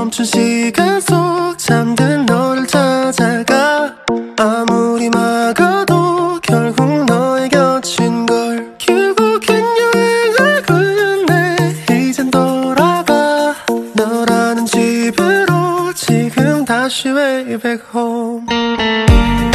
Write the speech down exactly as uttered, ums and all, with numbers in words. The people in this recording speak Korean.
멈춘 시간 속 잠든 너를 찾아가. 아무리 막아도 결국 너의 곁인걸. 결국엔 여행을 끝내 이젠 돌아가. 너라는 집으로 지금 다시 way back home.